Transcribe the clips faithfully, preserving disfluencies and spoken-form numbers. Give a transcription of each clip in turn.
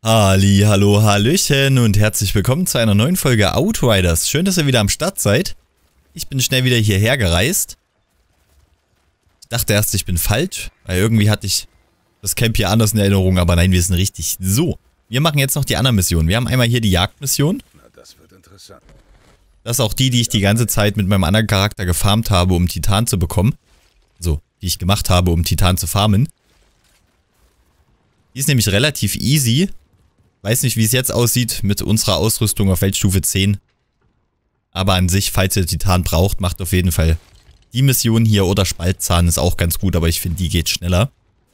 Halli, hallo, hallöchen und herzlich willkommen zu einer neuen Folge Outriders. Schön, dass ihr wieder am Start seid. Ich bin schnell wieder hierher gereist. Ich dachte erst, ich bin falsch, weil irgendwie hatte ich das Camp hier anders in Erinnerung, aber nein, wir sind richtig. So, wir machen jetzt noch die anderen Missionen. Wir haben einmal hier die Jagdmission. Na, das wird interessant. Das ist auch die, die ich die ganze Zeit mit meinem anderen Charakter gefarmt habe, um Titan zu bekommen. So, die ich gemacht habe, um Titan zu farmen. Die ist nämlich relativ easy. Weiß nicht, wie es jetzt aussieht mit unserer Ausrüstung auf Weltstufe zehn. Aber an sich, falls ihr Titan braucht, macht auf jeden Fall die Mission hier oder Spaltzahn ist auch ganz gut, aber ich finde, die geht schneller.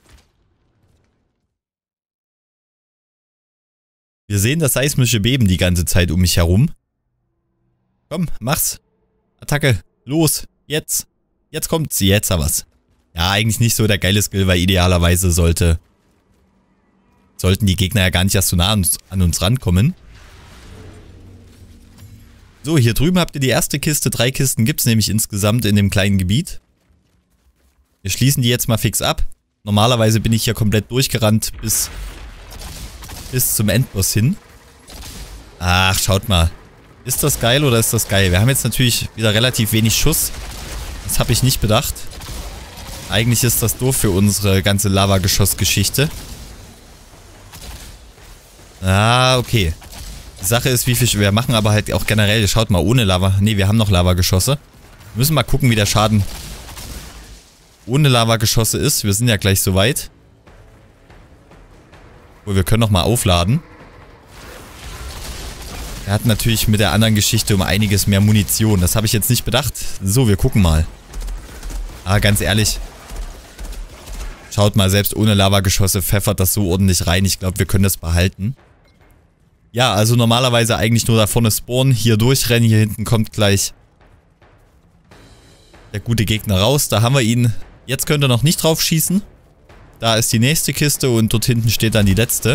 Wir sehen das seismische Beben die ganze Zeit um mich herum. Komm, mach's. Attacke, los, jetzt. Jetzt kommt's, jetzt aber was. Ja, eigentlich nicht so der geile Skill, weil idealerweise sollte... Sollten die Gegner ja gar nicht erst so nah an uns, an uns rankommen. So, hier drüben habt ihr die erste Kiste. Drei Kisten gibt es nämlich insgesamt in dem kleinen Gebiet. Wir schließen die jetzt mal fix ab. Normalerweise bin ich hier komplett durchgerannt bis, bis zum Endboss hin. Ach, schaut mal. Ist das geil oder ist das geil? Wir haben jetzt natürlich wieder relativ wenig Schuss. Das habe ich nicht bedacht. Eigentlich ist das doof für unsere ganze Lavageschoss-Geschichte. Ah, okay. Die Sache ist, wie viel wir machen, aber halt auch generell, schaut mal, ohne Lava. Ne, wir haben noch Lavageschosse. Wir müssen mal gucken, wie der Schaden ohne Lavageschosse ist. Wir sind ja gleich soweit. Oh, wir können noch mal aufladen. Er hat natürlich mit der anderen Geschichte um einiges mehr Munition. Das habe ich jetzt nicht bedacht. So, wir gucken mal. Ah, ganz ehrlich. Schaut mal, selbst ohne Lavageschosse pfeffert das so ordentlich rein. Ich glaube, wir können das behalten. Ja, also normalerweise eigentlich nur da vorne spawnen, hier durchrennen, hier hinten kommt gleich der gute Gegner raus. Da haben wir ihn. Jetzt könnt ihr noch nicht drauf schießen. Da ist die nächste Kiste und dort hinten steht dann die letzte.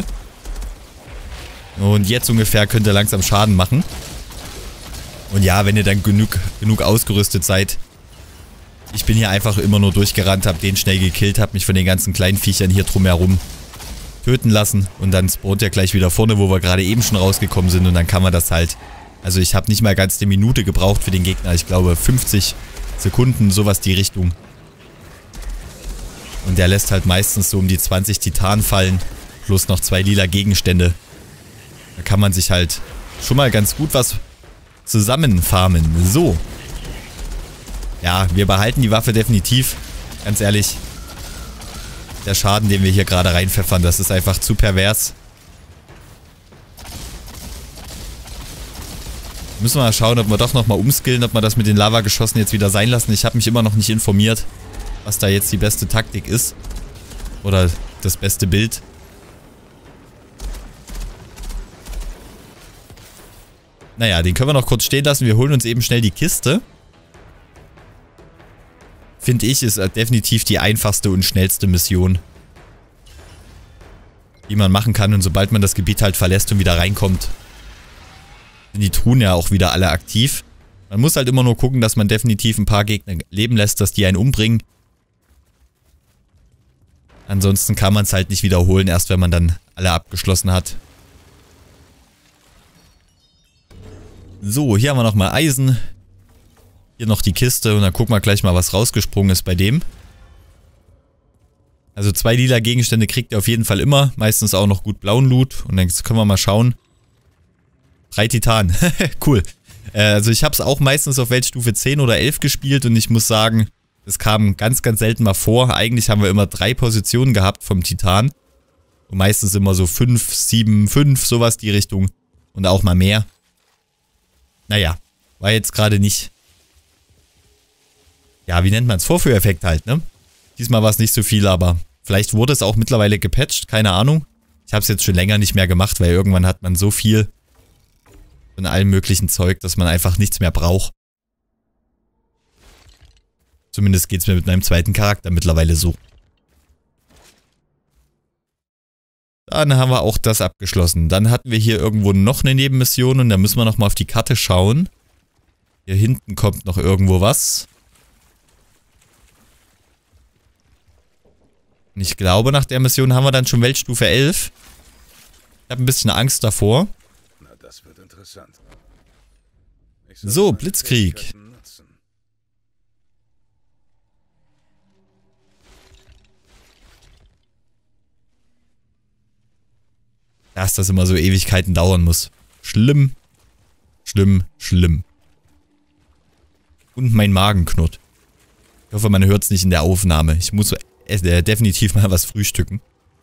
Und jetzt ungefähr könnt ihr langsam Schaden machen. Und ja, wenn ihr dann genug, genug ausgerüstet seid. Ich bin hier einfach immer nur durchgerannt, hab den schnell gekillt, hab mich von den ganzen kleinen Viechern hier drumherum töten lassen und dann spawnt er gleich wieder vorne, wo wir gerade eben schon rausgekommen sind und dann kann man das halt, also ich habe nicht mal ganz eine Minute gebraucht für den Gegner, ich glaube fünfzig Sekunden, sowas die Richtung. Und der lässt halt meistens so um die zwanzig Titan fallen, plus noch zwei lila Gegenstände. Da kann man sich halt schon mal ganz gut was zusammenfarmen. So. Ja, wir behalten die Waffe definitiv, ganz ehrlich. Der Schaden, den wir hier gerade reinpfeffern, das ist einfach zu pervers. Müssen wir mal schauen, ob wir doch nochmal umskillen, ob wir das mit den Lavageschossen jetzt wieder sein lassen. Ich habe mich immer noch nicht informiert, was da jetzt die beste Taktik ist. Oder das beste Bild. Naja, den können wir noch kurz stehen lassen. Wir holen uns eben schnell die Kiste. Finde ich, ist definitiv die einfachste und schnellste Mission, die man machen kann. Und sobald man das Gebiet halt verlässt und wieder reinkommt, sind die Truhen ja auch wieder alle aktiv. Man muss halt immer nur gucken, dass man definitiv ein paar Gegner leben lässt, dass die einen umbringen. Ansonsten kann man es halt nicht wiederholen, erst wenn man dann alle abgeschlossen hat. So, hier haben wir nochmal Eisen. Hier noch die Kiste und dann gucken wir gleich mal, was rausgesprungen ist bei dem. Also zwei lila Gegenstände kriegt ihr auf jeden Fall immer. Meistens auch noch gut blauen Loot. Und dann können wir mal schauen. Drei Titan. Cool. Äh, also ich habe es auch meistens auf Weltstufe zehn oder elf gespielt. Und ich muss sagen, es kam ganz, ganz selten mal vor. Eigentlich haben wir immer drei Positionen gehabt vom Titan. Und meistens immer so fünf, sieben, fünf, sowas die Richtung. Und auch mal mehr. Naja, war jetzt gerade nicht... Ja, wie nennt man es? Vorführeffekt halt, ne? Diesmal war es nicht so viel, aber vielleicht wurde es auch mittlerweile gepatcht, keine Ahnung. Ich habe es jetzt schon länger nicht mehr gemacht, weil irgendwann hat man so viel von allem möglichen Zeug, dass man einfach nichts mehr braucht. Zumindest geht es mir mit meinem zweiten Charakter mittlerweile so. Dann haben wir auch das abgeschlossen. Dann hatten wir hier irgendwo noch eine Nebenmission und da müssen wir nochmal auf die Karte schauen. Hier hinten kommt noch irgendwo was. Und ich glaube, nach der Mission haben wir dann schon Weltstufe elf. Ich habe ein bisschen Angst davor. Na, das wird interessant. So, Blitzkrieg. Dass das immer so Ewigkeiten dauern muss. Schlimm. Schlimm, schlimm. Und mein Magen knurrt. Ich hoffe, man hört es nicht in der Aufnahme. Ich muss äh, definitiv mal was frühstücken.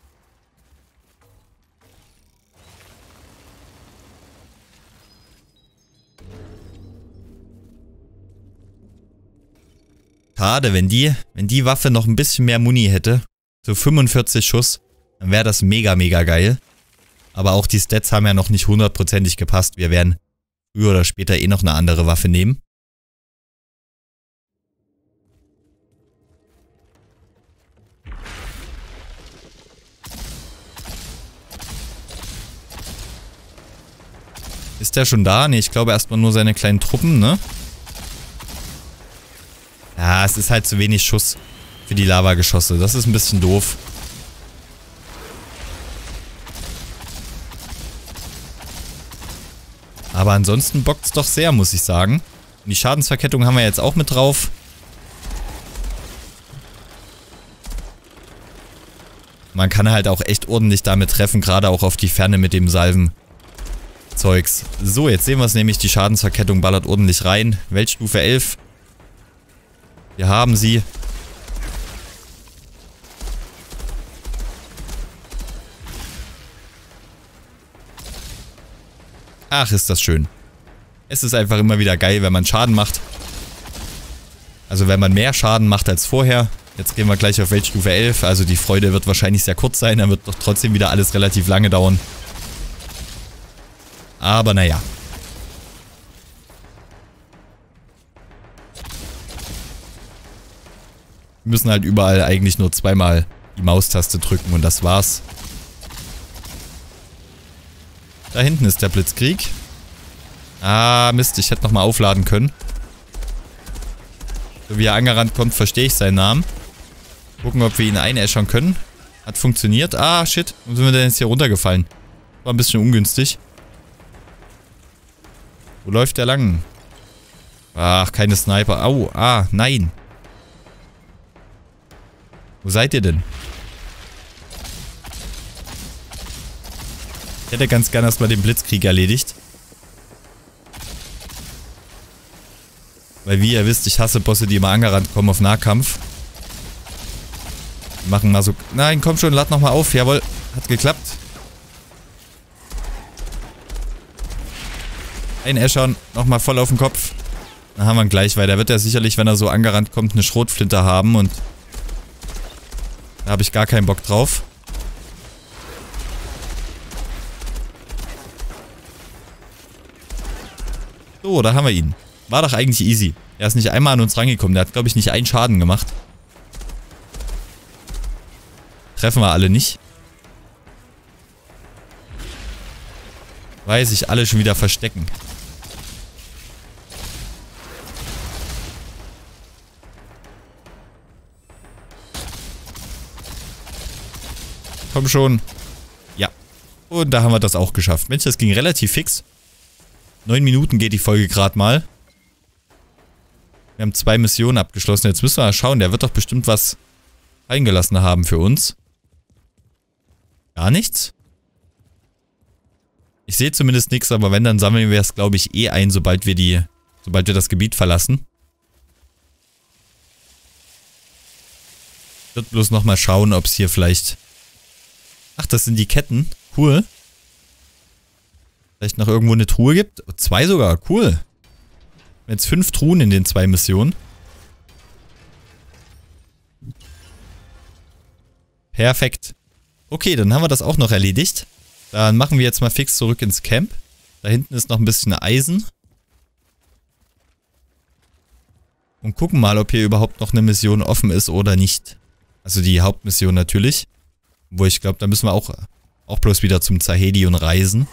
Schade, wenn die, wenn die Waffe noch ein bisschen mehr Muni hätte. So fünfundvierzig Schuss. Dann wäre das mega, mega geil. Aber auch die Stats haben ja noch nicht hundertprozentig gepasst. Wir werden früher oder später eh noch eine andere Waffe nehmen. Ist der schon da? Ne, ich glaube erstmal nur seine kleinen Truppen, ne? Ja, es ist halt zu wenig Schuss für die Lavageschosse. Das ist ein bisschen doof. Aber ansonsten bockt's doch sehr, muss ich sagen. Und die Schadensverkettung haben wir jetzt auch mit drauf. Man kann halt auch echt ordentlich damit treffen, gerade auch auf die Ferne mit dem Salven-Zeugs. So, jetzt sehen wir es nämlich, die Schadensverkettung ballert ordentlich rein. Weltstufe elf. Wir haben sie. Ach, ist das schön. Es ist einfach immer wieder geil, wenn man Schaden macht. Also wenn man mehr Schaden macht als vorher. Jetzt gehen wir gleich auf Weltstufe elf. Also die Freude wird wahrscheinlich sehr kurz sein. Dann wird doch trotzdem wieder alles relativ lange dauern. Aber naja. Wir müssen halt überall eigentlich nur zweimal die Maustaste drücken und das war's. Da hinten ist der Blitzkrieg. Ah, Mist, ich hätte nochmal aufladen können. So wie er angerannt kommt, verstehe ich seinen Namen. Gucken, ob wir ihn einäschern können. Hat funktioniert. Ah, shit. Wo sind wir denn jetzt hier runtergefallen? War ein bisschen ungünstig. Wo läuft der lang? Ach, keine Sniper. Au, ah, nein. Wo seid ihr denn? Ich hätte ganz gerne erstmal den Blitzkrieg erledigt. Weil wie ihr wisst, ich hasse Bosse, die immer angerannt kommen auf Nahkampf. Die machen mal so... Nein, komm schon, lad nochmal auf. Jawohl, hat geklappt. Einäschern, nochmal voll auf den Kopf. Dann haben wir ihn gleich, weil der wird ja sicherlich, wenn er so angerannt kommt, eine Schrotflinte haben und... Da habe ich gar keinen Bock drauf. So, da haben wir ihn. War doch eigentlich easy. Er ist nicht einmal an uns rangekommen. Der hat, glaube ich, nicht einen Schaden gemacht. Treffen wir alle nicht. Weil sich alle schon wieder verstecken. Komm schon. Ja. Und da haben wir das auch geschafft. Mensch, das ging relativ fix. Neun Minuten geht die Folge gerade mal. Wir haben zwei Missionen abgeschlossen. Jetzt müssen wir mal schauen. Der wird doch bestimmt was eingelassen haben für uns. Gar nichts? Ich sehe zumindest nichts, aber wenn, dann sammeln wir es, glaube ich, eh ein, sobald wir die, sobald wir das Gebiet verlassen. Ich würde bloß nochmal schauen, ob es hier vielleicht... Ach, das sind die Ketten. Cool. Vielleicht noch irgendwo eine Truhe gibt. Zwei sogar. Cool. Jetzt fünf Truhen in den zwei Missionen. Perfekt. Okay, dann haben wir das auch noch erledigt. Dann machen wir jetzt mal fix zurück ins Camp. Da hinten ist noch ein bisschen Eisen. Und gucken mal, ob hier überhaupt noch eine Mission offen ist oder nicht. Also die Hauptmission natürlich. Wo ich glaube, da müssen wir auch, auch bloß wieder zum Zahedion reisen.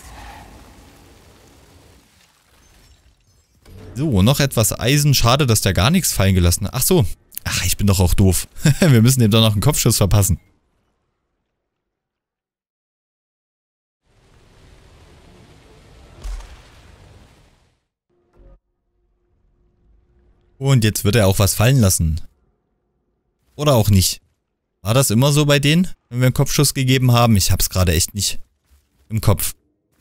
So, noch etwas Eisen. Schade, dass der gar nichts fallen gelassen hat. Ach so. Ach, ich bin doch auch doof. Wir müssen dem doch noch einen Kopfschuss verpassen. Und jetzt wird er auch was fallen lassen. Oder auch nicht. War das immer so bei denen, wenn wir einen Kopfschuss gegeben haben? Ich hab's gerade echt nicht im Kopf.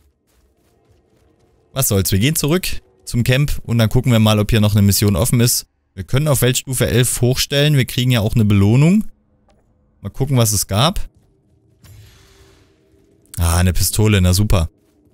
Was soll's, wir gehen zurück zum Camp und dann gucken wir mal, ob hier noch eine Mission offen ist. Wir können auf Weltstufe elf hochstellen, wir kriegen ja auch eine Belohnung. Mal gucken, was es gab. Ah, eine Pistole, na super.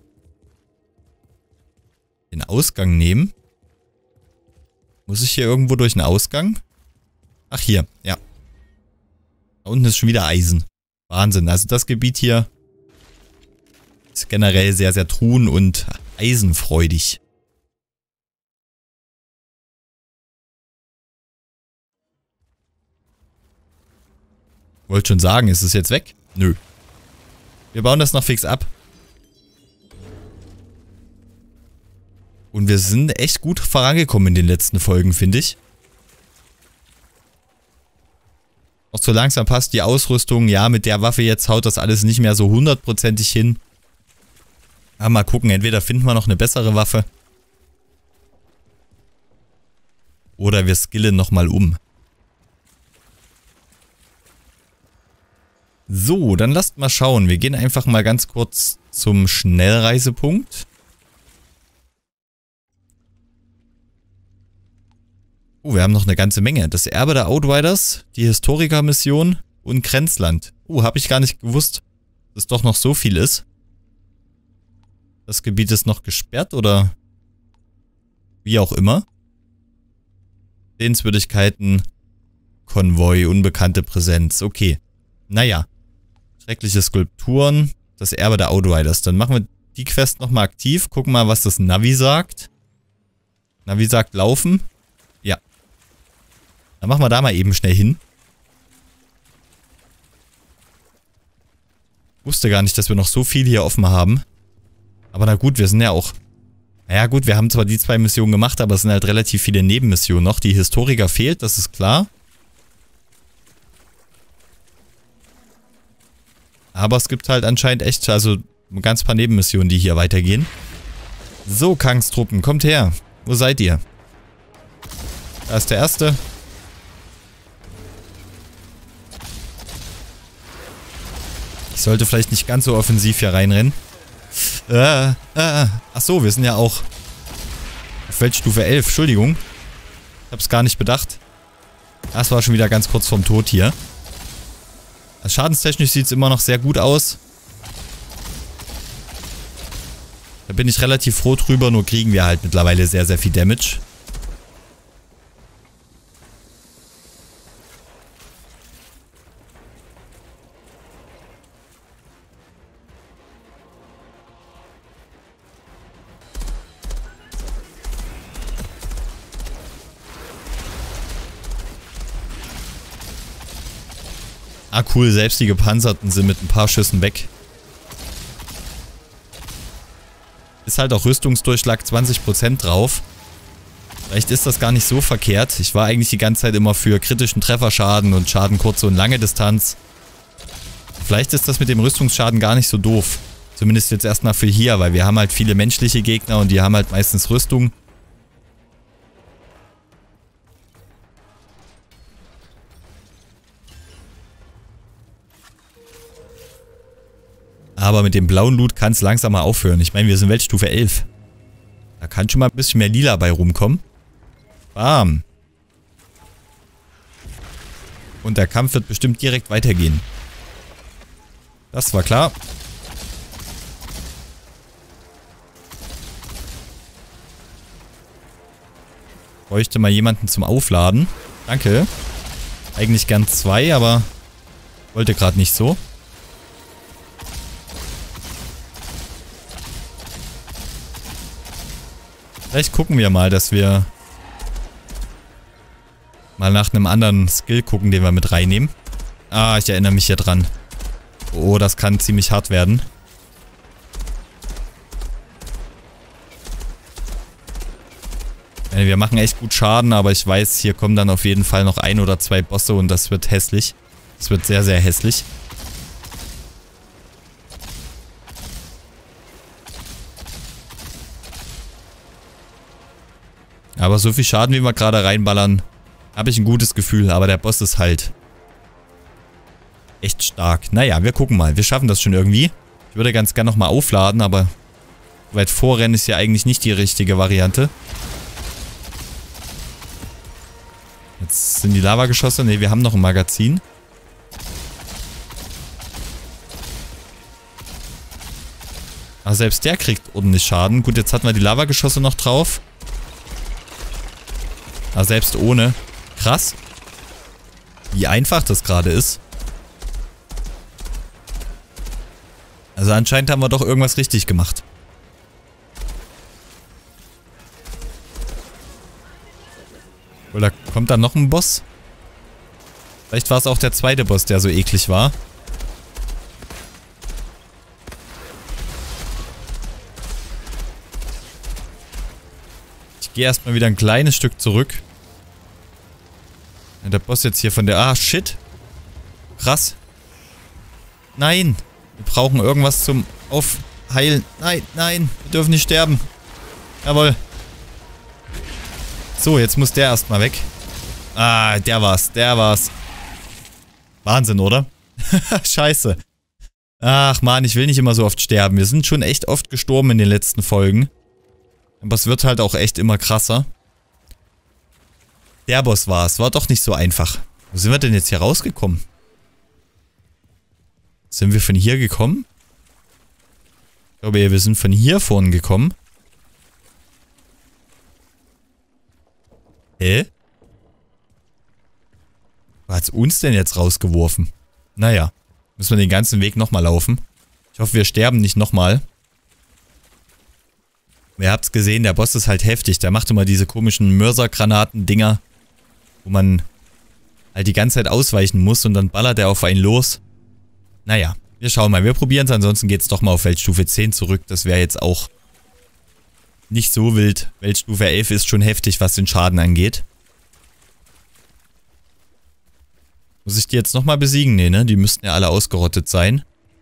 Den Ausgang nehmen. Muss ich hier irgendwo durch einen Ausgang? Ach, hier, ja. Da unten ist schon wieder Eisen. Wahnsinn, also das Gebiet hier ist generell sehr, sehr truhen- und eisenfreudig. Wollte schon sagen, ist es jetzt weg? Nö. Wir bauen das noch fix ab. Und wir sind echt gut vorangekommen in den letzten Folgen, finde ich. Auch so langsam passt die Ausrüstung. Ja, mit der Waffe jetzt haut das alles nicht mehr so hundertprozentig hin. Aber mal gucken, entweder finden wir noch eine bessere Waffe. Oder wir skillen nochmal um. So, dann lasst mal schauen. Wir gehen einfach mal ganz kurz zum Schnellreisepunkt. Oh, wir haben noch eine ganze Menge. Das Erbe der Outriders, die Historiker-Mission und Grenzland. Oh, habe ich gar nicht gewusst, dass es doch noch so viel ist. Das Gebiet ist noch gesperrt oder wie auch immer. Sehenswürdigkeiten, Konvoi, unbekannte Präsenz. Okay, naja. Schreckliche Skulpturen, das Erbe der Outriders. Dann machen wir die Quest nochmal aktiv. Gucken mal, was das Navi sagt. Navi sagt laufen. Ja. Dann machen wir da mal eben schnell hin. Wusste gar nicht, dass wir noch so viel hier offen haben. Aber na gut, wir sind ja auch... Naja gut, wir haben zwar die zwei Missionen gemacht, aber es sind halt relativ viele Nebenmissionen noch. Die Historiker fehlt, das ist klar. Aber es gibt halt anscheinend echt, also ein ganz paar Nebenmissionen, die hier weitergehen. So, Kangs Truppen, kommt her. Wo seid ihr? Da ist der erste. Ich sollte vielleicht nicht ganz so offensiv hier reinrennen. Äh, äh, ach so, wir sind ja auch auf Weltstufe elf. Entschuldigung. Ich hab's gar nicht bedacht. Das war schon wieder ganz kurz vorm Tod hier. Also schadenstechnisch sieht es immer noch sehr gut aus. Da bin ich relativ froh drüber, nur kriegen wir halt mittlerweile sehr, sehr viel Damage. Ah cool, selbst die Gepanzerten sind mit ein paar Schüssen weg. Ist halt auch Rüstungsdurchschlag zwanzig Prozent drauf. Vielleicht ist das gar nicht so verkehrt. Ich war eigentlich die ganze Zeit immer für kritischen Trefferschaden und Schaden kurze und lange Distanz. Vielleicht ist das mit dem Rüstungsschaden gar nicht so doof. Zumindest jetzt erstmal für hier, weil wir haben halt viele menschliche Gegner und die haben halt meistens Rüstung. Aber mit dem blauen Loot kann es langsam mal aufhören. Ich meine, wir sind Weltstufe elf. Da kann schon mal ein bisschen mehr Lila bei rumkommen. Bam. Und der Kampf wird bestimmt direkt weitergehen. Das war klar. Bräuchte mal jemanden zum Aufladen. Danke. Eigentlich gern zwei, aber wollte gerade nicht so. Vielleicht gucken wir mal, dass wir mal nach einem anderen Skill gucken, den wir mit reinnehmen. Ah, ich erinnere mich hier dran. Oh, das kann ziemlich hart werden. Wir machen echt gut Schaden, aber ich weiß, hier kommen dann auf jeden Fall noch ein oder zwei Bosse und das wird hässlich. Das wird sehr, sehr hässlich. Aber so viel Schaden, wie wir gerade reinballern, habe ich ein gutes Gefühl. Aber der Boss ist halt echt stark. Naja, wir gucken mal. Wir schaffen das schon irgendwie. Ich würde ganz gern nochmal aufladen, aber weit vorrennen ist ja eigentlich nicht die richtige Variante. Jetzt sind die Lavageschosse. Ne, wir haben noch ein Magazin. Aber selbst der kriegt ordentlich Schaden. Gut, jetzt hatten wir die Lavageschosse noch drauf. Aber selbst ohne. Krass. Wie einfach das gerade ist. Also anscheinend haben wir doch irgendwas richtig gemacht. Oder kommt da noch ein Boss? Vielleicht war es auch der zweite Boss, der so eklig war. Ich gehe erstmal wieder ein kleines Stück zurück. Der Boss jetzt hier von der... Ah, shit. Krass. Nein. Wir brauchen irgendwas zum Aufheilen. Nein, nein. Wir dürfen nicht sterben. Jawohl. So, jetzt muss der erstmal weg. Ah, der war's. Der war's. Wahnsinn, oder? Scheiße. Ach man, ich will nicht immer so oft sterben. Wir sind schon echt oft gestorben in den letzten Folgen. Aber es wird halt auch echt immer krasser. Der Boss war's. War doch nicht so einfach. Wo sind wir denn jetzt hier rausgekommen? Sind wir von hier gekommen? Ich glaube ja, wir sind von hier vorne gekommen. Hä? Wo hat's uns denn jetzt rausgeworfen? Naja, müssen wir den ganzen Weg nochmal laufen. Ich hoffe, wir sterben nicht nochmal. Ihr habt's gesehen, der Boss ist halt heftig. Der macht immer diese komischen Mörsergranaten-Dinger, wo man halt die ganze Zeit ausweichen muss und dann ballert er auf einen los. Naja, wir schauen mal. Wir probieren es, ansonsten geht's doch mal auf Weltstufe zehn zurück. Das wäre jetzt auch nicht so wild. Weltstufe elf ist schon heftig, was den Schaden angeht. Muss ich die jetzt nochmal besiegen? Nee, ne? Die müssten ja alle ausgerottet sein.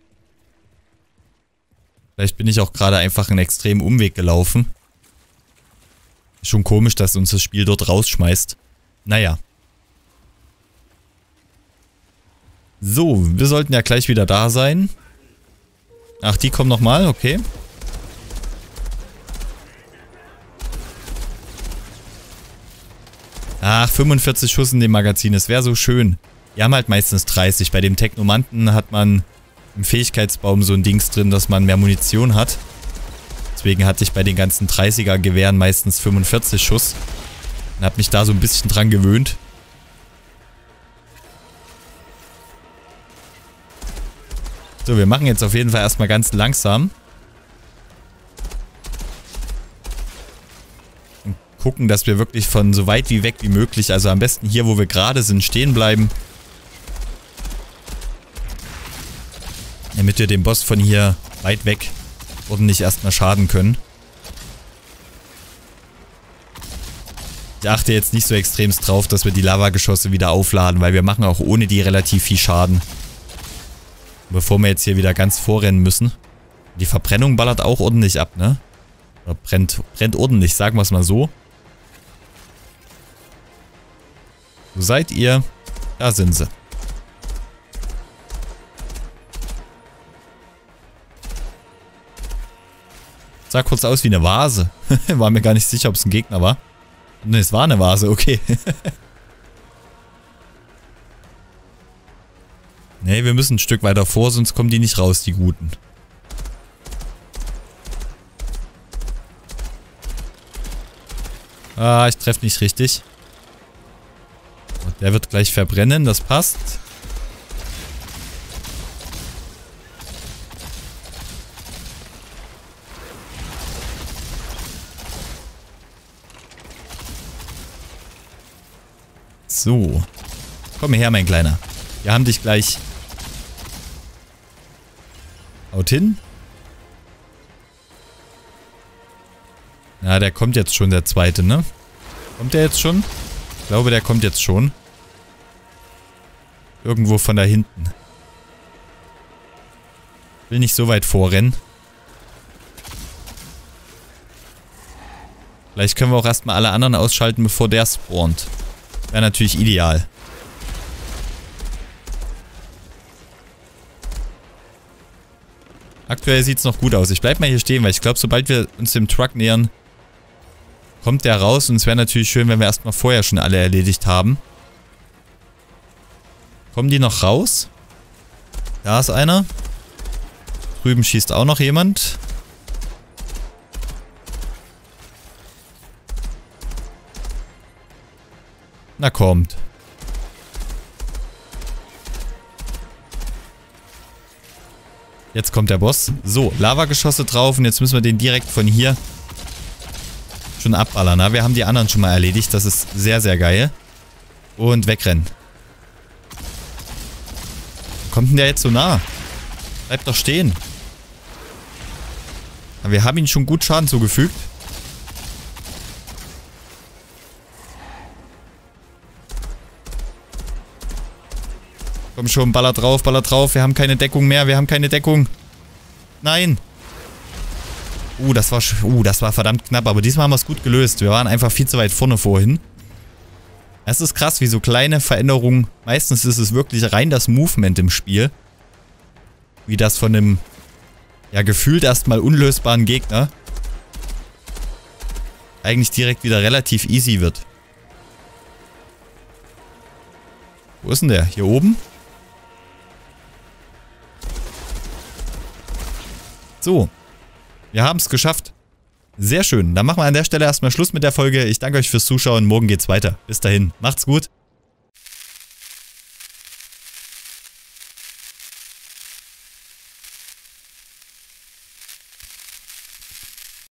Vielleicht bin ich auch gerade einfach einen extremen Umweg gelaufen. Ist schon komisch, dass uns das Spiel dort rausschmeißt. Naja. So, wir sollten ja gleich wieder da sein. Ach, die kommen nochmal, okay. Ach, fünfundvierzig Schuss in dem Magazin, das wäre so schön. Die haben halt meistens dreißig. Bei dem Technomanten hat man im Fähigkeitsbaum so ein Dings drin, dass man mehr Munition hat. Deswegen hatte ich bei den ganzen dreißiger Gewehren meistens fünfundvierzig Schuss. Und habe mich da so ein bisschen dran gewöhnt. So, wir machen jetzt auf jeden Fall erstmal ganz langsam. Und gucken, dass wir wirklich von so weit wie weg wie möglich, also am besten hier, wo wir gerade sind, stehen bleiben. Damit wir dem Boss von hier weit weg ordentlich erstmal schaden können. Ich achte jetzt nicht so extremst drauf, dass wir die Lavageschosse wieder aufladen, weil wir machen auch ohne die relativ viel Schaden. Bevor wir jetzt hier wieder ganz vorrennen müssen. Die Verbrennung ballert auch ordentlich ab, ne? Oder brennt, brennt ordentlich, sagen wir es mal so. Wo seid ihr? Da sind sie. Sah kurz aus wie eine Vase. War mir gar nicht sicher, ob es ein Gegner war. Ne, es war eine Vase, okay. Ne, wir müssen ein Stück weiter vor, sonst kommen die nicht raus, die Guten. Ah, ich treffe nicht richtig. Und der wird gleich verbrennen, das passt. So. Komm her, mein Kleiner. Wir haben dich gleich. Haut hin. Ja, der kommt jetzt schon, der zweite, ne? Kommt der jetzt schon? Ich glaube, der kommt jetzt schon. Irgendwo von da hinten. Will nicht so weit vorrennen. Vielleicht können wir auch erstmal alle anderen ausschalten, bevor der spawnt. Wäre natürlich ideal. Aktuell sieht es noch gut aus. Ich bleib mal hier stehen, weil ich glaube, sobald wir uns dem Truck nähern, kommt der raus. Und es wäre natürlich schön, wenn wir erstmal vorher schon alle erledigt haben. Kommen die noch raus? Da ist einer. Drüben schießt auch noch jemand. Na kommt. Jetzt kommt der Boss. So, Lavageschosse drauf und jetzt müssen wir den direkt von hier schon abballern. Na, wir haben die anderen schon mal erledigt. Das ist sehr, sehr geil. Und wegrennen. Kommt denn der jetzt so nah? Bleibt doch stehen. Aber wir haben ihm schon gut Schaden zugefügt. Komm schon, baller drauf, baller drauf. Wir haben keine Deckung mehr, wir haben keine Deckung. Nein. Uh, das war, uh, das war verdammt knapp, aber diesmal haben wir es gut gelöst. Wir waren einfach viel zu weit vorne vorhin. Es ist krass, wie so kleine Veränderungen, meistens ist es wirklich rein das Movement im Spiel. Wie das von einem, ja, gefühlt erstmal unlösbaren Gegner eigentlich direkt wieder relativ easy wird. Wo ist denn der? Hier oben? So. Wir haben es geschafft. Sehr schön. Dann machen wir an der Stelle erstmal Schluss mit der Folge. Ich danke euch fürs Zuschauen. Morgen geht's weiter. Bis dahin. Macht's gut.